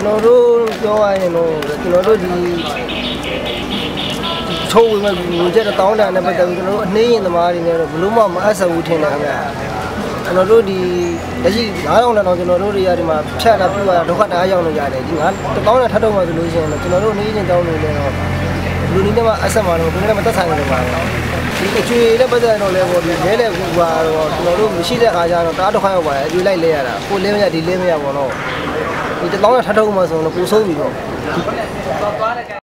ကျွန်တော်တို့ပြောရရင်တော့ကျွန်တော်တို့ဒီ抽我们我这个当然那不等于说那人的嘛，人家说不弄嘛，25天了，ကျွန်တော်တို့ဒီလက်ရှိ9000လောက်ကျွန်တော်တို့တွေရဒီမှာဖြတ်လာပြသွားတာဒုက္ခတအားရောက်နေကြတယ်ဒီ1000နဲ့ထပ်တော့မှဆိုလို့ရှိရင်တော့ကျွန်တော်တို့နေချင်းတောင်းနေတယ်တော့လူနေနဲ့မှအဆက်မှာတော့ဘယ်နဲ့မှသက်ဆိုင်နေမှာဒီအကျွေနဲ့ပတ်သက်တော့လဲပေါ့ဒီလဲလဲကူကတော့ကျွန်တော်တို့မရှိတဲ့အခါကျတော့တအားဒုက္ခရောက်ပါတယ်အကျွေလိုက်လဲရတာကိုလဲမရဒီလဲမရပေါ့နော်ဒီ1000နဲ့ထပ်တော့မှဆိုတော့ပူဆိုးပြီတော့